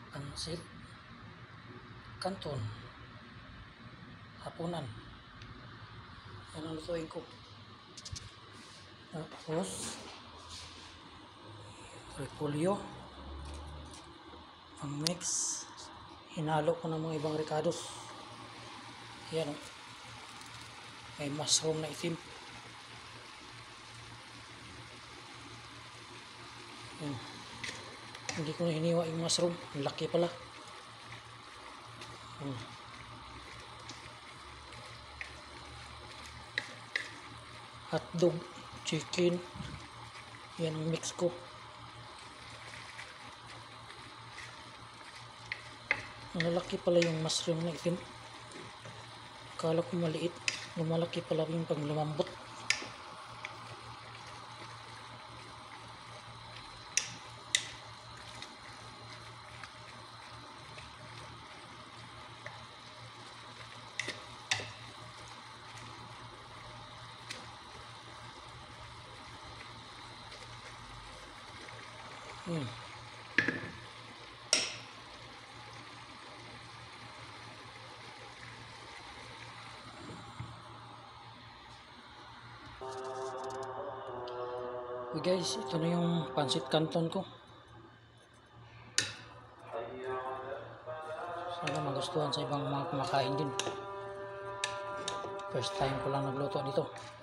pansit canton hapunan. Yan ang lutuin ko. Tapos repolyo ang mix, hinalo ko ng mga ibang ricados. Yan, may mushroom na itim. Yan. Hindi ko na hiniwa yung mushroom, ang laki pala. Hotdog, chicken, yan ang mix ko. Ang lalaki pala yung mushroom na itim. Akala ko maliit, lumalaki pala yung pag lumambot. Okay guys, ito na yung pansit canton ko. Sana magustuhan sa ibang mga kumakain din. First time ko lang nagluto dito.